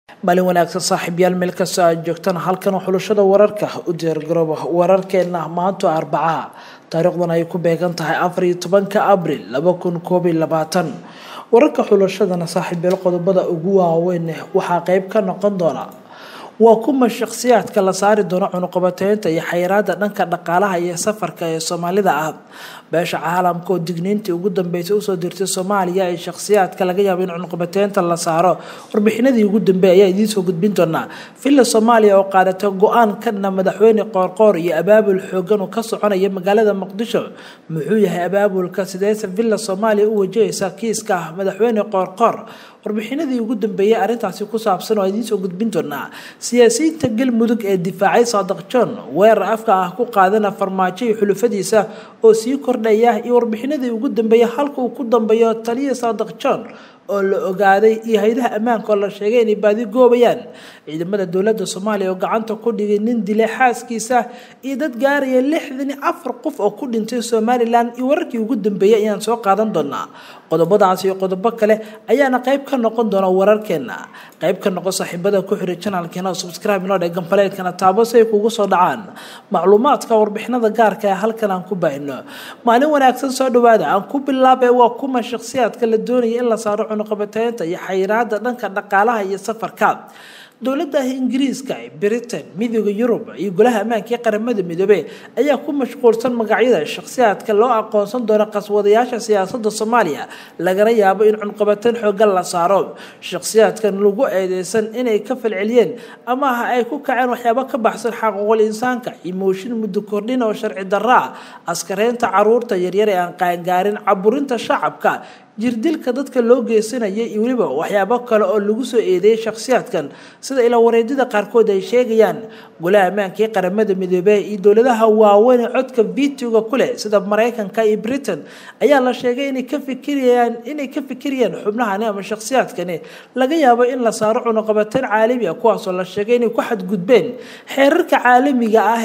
maalin wanaagsan saaxiibayaal meel kasta aad joogtaan halkan xulashada wararka u diyaargarooba wararkeena maanta Arbaca taariikhdan ay ku beegan tahay 14 Abriil 2021 wararka xulashadana saaxiibayaal qodobada ugu waaweyn waxaa qayb ka noqon doona waa kuma shakhsiyaadka la saari doona cunuqabateynta iyo xayiraada dhanka dhaqaalaha iyo safarka ee Soomaalida ah beesha caalamka oo digniintii ugu dambeysay u soo dirtay Soomaaliya ay shakhsiyaadka laga yaabo in cunuqabateynta la saaro warbixinadii ugu dambeeyay ayaa idin soo gudbin doona filla Soomaaliya oo qaadatay go'aan kana madaxweyne qoorqoor iyo abaabul xoogan oo ka soconaya magaalada Muqdisho muxuu yahay abaabulka sideesa filla Soomaaliya u wajahaysa kiiska madaxweyne qoorqoor warbixinadii ugu dambeeyay arintaasi ku saabsan oo idin soo gudbin doona siyaasiyiinta galmudug ee difaacay Saadiq John weerar afka ah ku qaadana farmaajo iyo xulufadiisa oo sii kordhaya iyo warbixinadii ugu dambeeyay halka uu ku dambeeyo taliye Saadiq John oo la ogaaday iyo hay'adaha ammaanka oo la sheegay in baadi goobayaan ciidamada dawladda Soomaaliya oo gacanta ku dhigay nin dilay xaaskiisa iyo dad gaaraya 64 qof oo ku dhintay Somaliland iyo wararkii ugu dambeeyay ayaan soo qaadan doonaa qodobadaas iyo qodobo kale ayaana qayb ka noqon doona wararkeena qayb ka noqon saaxiibada ku xiran channelkeena subscribe noo dhig gambalelkana taabo si ay kugu soo dhacaan macluumaadka warbixinada gaarka ah halkan aan ku baahino maalin wanaagsan soo dhawaada aan ku bilaabay waa kuma shakhsiyaadka la doonaya in la saaro cunuqabateynta iyo xayiraada dhanka dhaqaalaha iyo safarka dawladda Ingiriiska Britain midowga Yurub iyo golaha ammaanka ee qaramada midoobay ayaa ku mashquulsan magacyada shakhsiyaadka loo aqoonsan doono qaswadayaasha siyaasadda Soomaaliya laga yaabo in cunuqabateyn xooggan la saaro shakhsiyaadkan lagu eedeysan inay ka falceliyeen ama ay ku kaceen waxyaabo ka baxsan xuquuqul insaanka emotion muddo kordhin oo sharci darro askareynta caruurta yaryar ee aan qaangaarin caburinta shacabka jirdilka dadka loo geysanayay iyo waliba waxyaabo kale oo lagu soo eedeeyay shakhsiyaadkan sida ila wareedida qaarkood ay sheegayaan golaha ammaanka ee qaramada midoobay iyo dawladaha waaweyn ee codka veto-ga ku leh sida Mareykanka iyo Britain ayaa la sheegay inay ka fikirayaan xubnahan ama shakhsiyaadkan laga yaabo in la saaro cunuqabateyn caalami ah kuwaas oo la sheegay inay ku xadgudbeen xeerarka caalamiga ah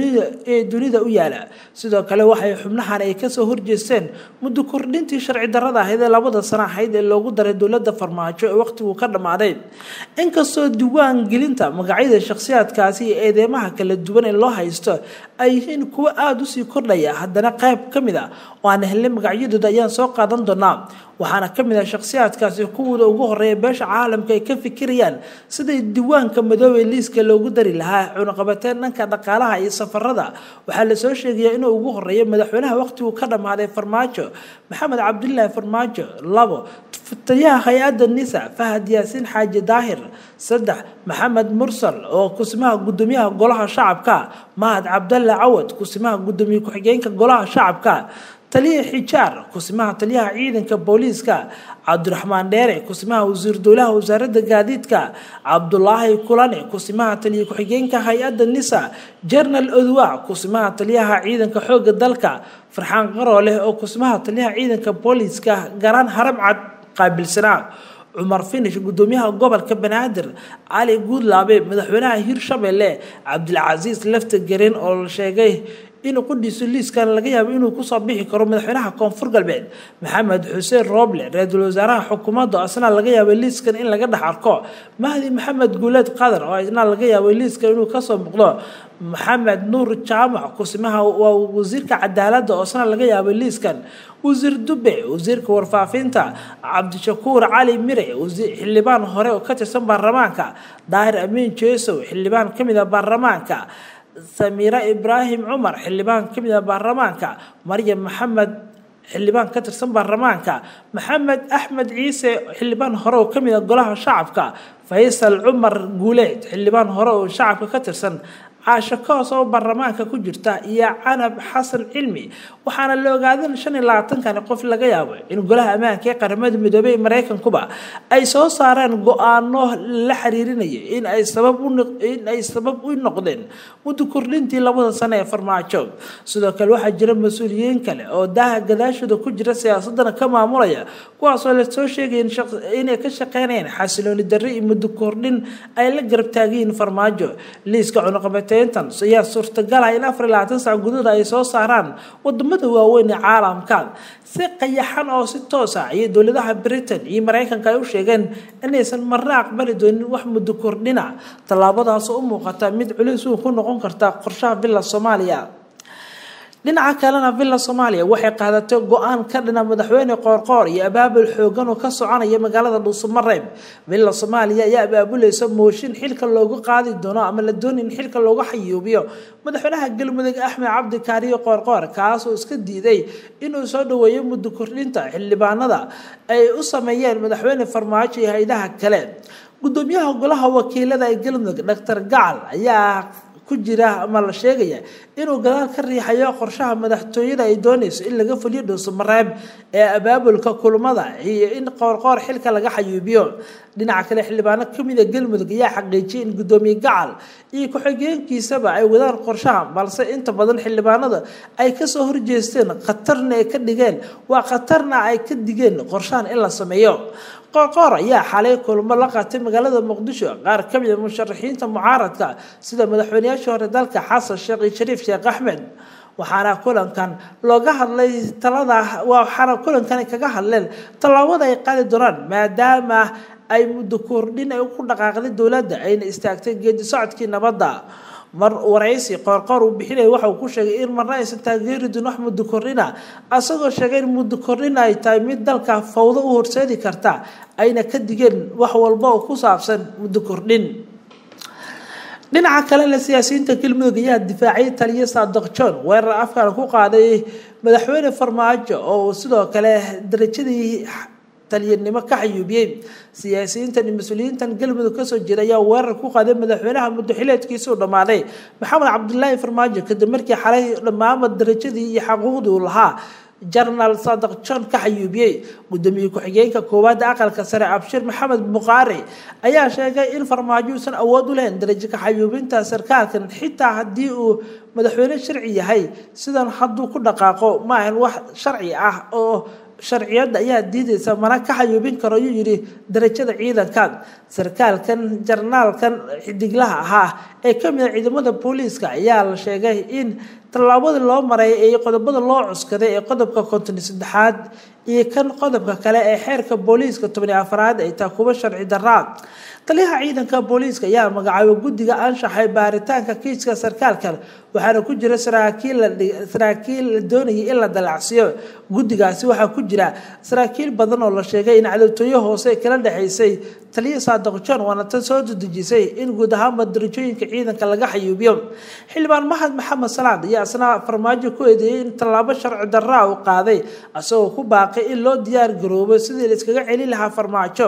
ee dunida u yaala sidoo kale waxay xubnahan ay ka soo horjeesteen muddo kordhintii sharci darrada ah labada sano ahayd ee loogu daray dawladda farmaajo ee waqtigu ka dhamaaday inkastoo diiwaan gelinta magacyada shakhsiyaadkaasi iyo eedeymaha kala duwan ee loo haysto ay yihiin kuwa aad u sii kordhaya haddana qayb ka mid ah oo aan helnay magacyadooda ayaan soo qaadan doonaa waxaana ka mid ah shakhsiyaadkaasi kuwooda ugu horeeya beesha caalamka ay ka fikirayaan siday diiwaanka madoobe liiska loogu dari lahaa cunuqabateyn dhanka dhaqaalaha iyo safarada waxaa la soo sheegayaa inuu ugu horeeyo madaxweynaha waqtigu ka dhamaaday farmaajo maxamed cabdullaahi farmaajo labo taliyaha hay'adda nisa fahad yaasiin xaaji daahir saddex maxamed mursal oo kusimaha gudoomiyaha golaha shacabka mahad cabdalle cawad kusimaha gudoomiye ku-xigeenka golaha shacabka taliye xijaar kusimaha taliyaha ciidanka booliiska cabdiraxmaan dheere kusimaha wasiir dowlaha wasaaradda gaadiidka cabdulaahi kulane kusimaha taliye ku-xigeenka hay'adda nisa general odwa kusimaha taliyaha ciidanka xoogga dalka farxaan qaroole oo kusimaha taliyaha ciidanka booliiska garan haram cad qaabilsanaa Umar Finish gudoomiyaha gobolka Banaadir Ali Guudlaabe madaxweynaha Hirshabelle Cabdilcaziz Laftagareen oo la sheegay inuu qudhiiso liiskan laga yaabo inuu ku soo bixi karo madaxweynaha Koonfur Galbeed Maxamed Xuseen Roble ra'iisul wasaaraha xukuumadda asna laga yaabo liiskan in laga dhaxarko Mahdi Maxamed Guulad Qadar oo asna laga yaabo liiskan inuu ka soo muuqdo Maxamed Nuur Jaamac kusimaha wasiirka cadaaladda oo asna laga yaabo liiskan wasiir Dube wasiirka warfaafinta Cabdishakuur Cali Mire xildhibaan hore oo ka tirsan baarlamaanka Daahir Amiin Jeesow xildhibaan kamid ah baarlamaanka Samira Ibrahim Umar xildhibaan kamid ah baarlamaanka Maryam Maxamed xildhibaan ka tirsan baarlamaanka Maxamed Axmed Ciise xildhibaan hore oo kamid ah golaha shacabka Faysal Umar Guuleed xildhibaan hore oo shacabka ka tirsan caasho koos oo baarlamaanka ku jirta iyo Canab Xasan Cilmi waxaana la ogaaday 25 qof laga yaabo in golaha ammaanka ee qaramada midoobay Mareykankuba ay soo saareen go'aano la xiriirinaya in ay sabab u noqdeen muddo kordhintii labada sano ee farmaajo sidoo kale waxa jira mas'uuliyiin kale oo daaha gadaashooda ku jira siyaasadana ka maamulaya kuwaas oo la soo sheegay inay ka shaqeynayaan xasilooni darro iyo muddo kordhin ay la garab taageen farmaajo liiska cunuqabateyntan ayaa suurtagal ah in 24 saac gudahood ay soo saaraan wadamo wadamada waaweyn ee caalamka si qayaxan oo si toos ah iyo dowladaha Britain iyo Mareykanka ay u sheegeen inaysan marna aqbali doonin wax muddo kordhina tallaabadaas oo muuqata mid culus ku noqon karta qorshaha Villa Soomaaliya. dhinaca kalena Villa Soomaaliya waxay qaadatay go'aan ka dhana madaxweyne Qoorqoor iyo abaabul xoogan oo ka soconaya magaalada Dhuusamareeb. Villa Soomaaliya ayaa abaabulaysa mooshin xilka loogu qaadi doono ama la doonin xilka loogu xayuubiyo madaxweynaha Galmudug Axmed Cabdi Kaariyo Qoorqoor kaas oo iska diiday inuu soo dhaweeyo muddo kordhinta xildhibaanada ay u sameeyeen madaxweyne Farmaajo iyo hay'adaha kale. gudoomiyaha golaha wakiilada ee Galmudug Dr. Gacal ayaa ku jira ama la sheegaya inuu gadaal ka riixayo qorshaha madaxtooyada ay doonayso in laga fuliyo Dhuusamareeb ee abaabulka kulmada iyo in Qoorqoor xilka laga xayuubiyo. dhinaca kale xildhibaano kamid ah Galmudug ayaa xaqiijiyay in gudoomiye Gacal iyo ku-xigeenkiisaba ay wadaan qorshaha balse inta badan xildhibaanada ay ka soo horjeesteen khatarna ay ka dhigeen khatarna ay ka digeen qorshahan in la sameeyo. Qoorqoor ayaa xalay kulmo la qaatay magaalada Muqdisho qaar ka mid ah musharaxiinta mucaaradka sida madaxweynayaasha hore dalka Xasan Sheekh iyo Shariif Sheekh Axmed waxaana kulankan kaga hadleen tallaabada ay qaadi doonaan maadaama ay muddo kordhin ay ku dhaqaaqday dowladda ayna istaagtay geedi socodkii nabadda. mar waraysi Qoorqoor uu bixinay waxa uu ku sheegay in marna aysan taageeri doonin wax muddo kordhina asagoo sheegay in muddo kordhin ay tahay mid dalka fawdo u horseedi karta ayna ka digeen wax walba oo ku saabsan muddo kordhin. dhinaca kale siyaasiyiinta Galmudug ayaa difaacay taliye Saadiq John weerar afkaan ku qaaday madaxweyne Farmaajo oo sidoo kale darajadii taliyanimo ka xayuubiyay. siyaasiyiinta iyo mas'uuliyiinta Galmudug ka soo jeeday ayaa weerar ku qaaday madaxweynaha muddo xileedkiisa u dhamaaday Maxamed Cabdullaahi Farmaajo kadib markii xalay dhammaan darajadii iyo xuquuqdii uu lahaa General Saadiq John ka xayuubiyay. gudoomiye ku-xigeenka koowaad aqalka sare Abshir Maxamed Buqaari ayaa sheegay in Farmaajo uusan awood u lahayn darajo ka xayuubinta sarkaalkan xitaa haddii uu madaxweyne sharci yahay sidan hadduu ku dhaqaaqo ma ahan wax sharci ah oo sharciyada ayaa diidaysa mana ka xayuubin karo ayuu yiri darajada ciidanka. sarkaalkan jarnaalkan xidiglaha ahaa ee ka mid ah ciidamada booliiska ayaa la sheegay in tallaabada loo maray ee qodobada loo cuskaday ee qodobka 53aad iyo kan qodobka kale ee xeerka booliiska 14aad ay tahay kuwa sharci darro. taliyaha ciidanka booliiska ayaa magacaabay guddiga anshaxay baaritaanka kiiska sarkaalkan waxaana ku jira saraakiil doonayay in la dalacsiyo. guddigaasi waxaa ku jira saraakiil badan oo la sheegay in cadawtooyo hoose kala dhaxaysay taliye Saadiq John waana tan soo dejisay in guud ahaan darajooyinka ciidanka laga xayuubiyo. xildhibaan Maxamed Salaad ayaa asna Farmaajo ku eedeeyay in tallaabo sharci darro uu qaaday asagoo ku baaqay in loo diyaar garoobo sidii la iskaga celin lahaa Farmaajo.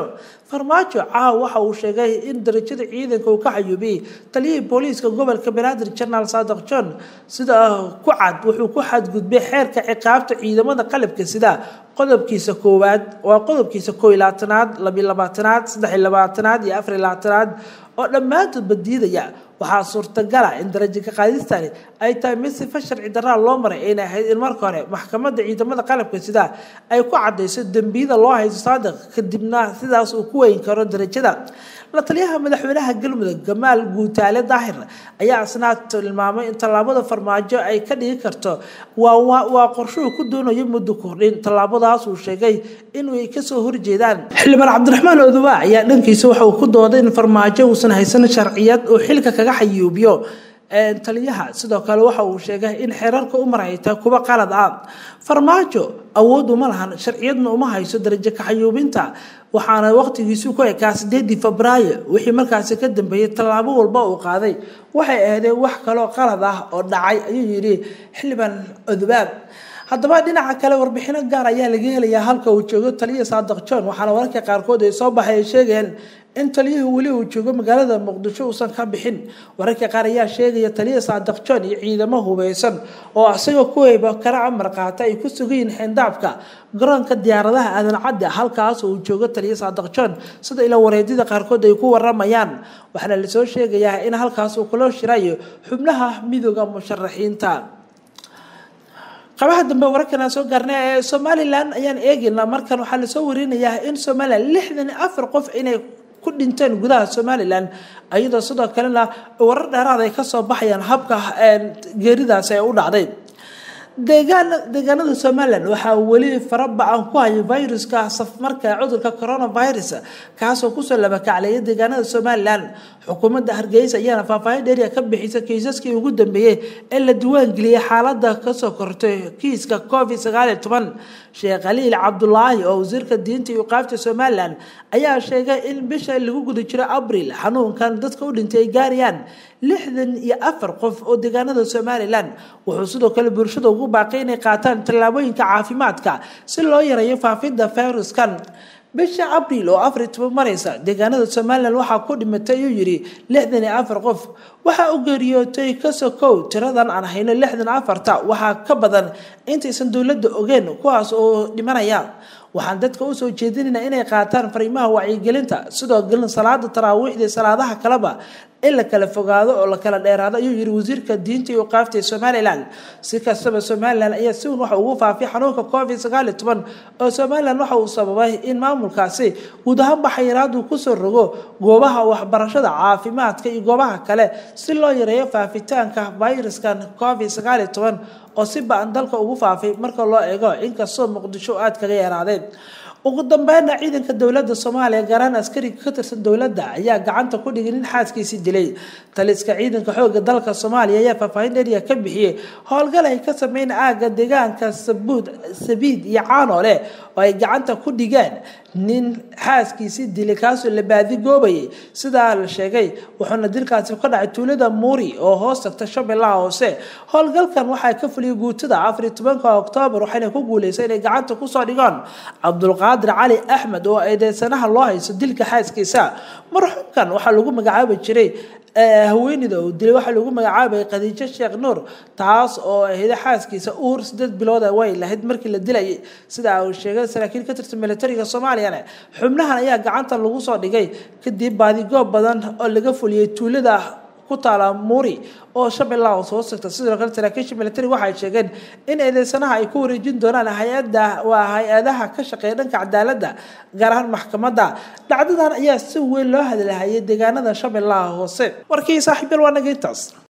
waxa uu sheegay in darajada ciidanka uu ka xayuubiyay taliye booliiska gobolka Banaadir General Saadiq John sida ku cad wuxuu ku xadgudbay xeerka ciqaabta ciidamada qalabka sida qodobkiisa koowaad waa qodobkiisa 21aad 22aad 23aad iyo 24aad oo dhammaantood badiidaya. waxaa suurtagal ah in darajo ka qaadistani ay tahay mid si sharci darro loo maray in ay ahayd in marka hore maxkamadda ciidamada qalabka sida ay ku cadeyso dambiyada loo haysto Saadiq kadibna sidaas uu ku weyn karo darajada. la taliyaha madaxweynaha Galmudug Gamaal Guutaale Daahir ayaa asna tilmaamay in tallaabada Farmaajo ay ka dhigi karto waa qorshe ku doonayo muddo kordhin. tallaabadaas uu sheegay in ay ka soo horjeedaan. xildhibaan Cabdiraxmaan Oduwa ayaa dhankiisa waxa uu ku dooday in Farmaajo uusan haysan sharciyad oo xilka kaga xayuubiyo taliyaha. sidoo kale waxa uu sheegay in xeerarka u marayta kuwa qalad ah. Farmaajo awood uma lahan sharciyadna uma hayso darajo ka xayuubinta waxaana waqtigiisu ku ekaa 8 Febraayo wixii markaas ka dambeeyay tallaabo walba uu qaaday waxay ahaydeen wax kale oo qalad ah oo dhacay ayuu yiri xildhibaan Oduwa. haddaba dhinaca kale warbixino gaar ayaa laga helayaa halka uu joogo taliye Saadiq John waxaana wararka qaarkood ay soo baxay sheegeen in taliyuhu wali uu joogo magaalada Muqdisho uusan ka bixin. wararka qaar ayaa sheegaya taliye Saadiq John iyo ciidamo hubeysan oo asaga ku heebo kala amar qaata ay ku sugayeen xindaabka garoonka diyaaradaha aadan cadde halkaas uu joogo taliye Saadiq John sida ila wareedida qaarkood ay ku waramayaan. waxaana la soo sheegayaa in halkaas uu kula shirayo xubnaha midowga musharaxiinta. qabaha dambe wararkana soo gaarnay ee Somaliland ayaan eegaynaa markan waxa la soo warinayaa in Somaliland 64 qof inay ku dhinteen gudaha Somaliland ayadoo sidoo kalena warar dheeraad ay ka soo baxayaan habka geeridaas ay u dhacday. deegaanada Somaliland waxa wali farabaan ku haya viruska safmarka cudurka coronavirus kaasoo ku soo laba kaclay deegaanada Somaliland xukuumadda Hargeysa ayaa faahfaahin dheeri ka bixisay kiisaskii ugu dambeeyay ee la diiwaan geliyay xaaladda ka soo kortay kiiska COVID-19 Sheekh Khaliil Cabdullaahi oo wasiirka diinta iyo qaabta Somaliland ayaa sheegay in bisha lagu guda jiro Abriil xanuunkan dadka u dhintay gaarayaan 64 qof oo deegaanada Somaliland wuxuu sidoo kale bulshada ugu baaqay inay qaataan tallaabooyinka caafimaadka si loo yareeyo faafidda fayraskan bisha Abriil oo 14 maraysa deegaanada Somaliland waxa ku dhimatay uu yiri 64 qof waxa uu geeriyootay ka sokow tiradan aan hayno 64 waxa ka badan intaysan dawladda ogeyn kuwaas oo dhimanaya waxaan dadka u soo jeedinaynaa inay qaataan fariimaha wacyigelinta sidoo galin salaada taraawiixda salaadaha kaleba in la kala fogaado oo la kala dheeraado ayuu yiri wasiirka diinta iyo qaabta Somaliland si kastaba Somaliland ayaa si wax ugu faafay xanuunka COVID-19 oo Somaliland waxa uu sababay in maamulkaasi guud ahaan xayiraadu ku soo rogo goobaha waxbarashada caafimaadka iyo goobaha kale si loo yareeyo faafitaanka viruskan COVID-19 oo si baan dalka ugu faafay marka loo eego inkastoo Muqdisho aad kaga yaraadeen ugu dambeyn ciidanka dawladda Soomaaliya garan askari ka tirsan dawladda ayaa gacanta ku dhigay in xaaskiisa dilay taliska ciidanka xoogga dalka Soomaaliya ayaa faahfaahin dheeri ka bixiyay howlgal ay ka sameeyeen aaga deegaanka Sabiid iyo Caanoole oo ay gacanta ku dhigeen nin xaaskiisa dilay kaasoo la baadi goobay sida la sheegay wuxuuna dilkaasi ka dhacay tuulada Muuri oo hoos tagta Shabeellaha Hoose howlgalkan waxa ka fuliyay guutada 14 Oktoobar waxayna ku guuleysay inay gacanta ku soo dhigaan Cabdulqaadir Cali Axmed oo eedeysanaha loo haysto dilka xaaskiisa marxuumkan waxa lagu magacaabay jiray haweenida oo dilay waxa lagu magacaabay Khadiija Sheekh Nuur taas oo ahayd xaaskiisa uur 8 bilood way lahayd markii la dilay sida uu sheegay saraakiil ka tirsan militariga Soomaaliya xubnahan ayaa gacanta lagu soo dhigay kadib baadi goob badan oo laga fuliyay tuulada ku taala Muuri oo Shabeellaha soo socda sidoo kale saraakiisha militariga waxay sheegeen in eedeysanaha ay ku wareejin doonaan hay'adaha ka shaqeeya dhanka cadaaladda gaar ahaan maxkamadda dhacdadan ayaa si weyn loo hadalhayay deegaanada Shabeellaha Hoose warkii saaxiibayaal waa naga intaas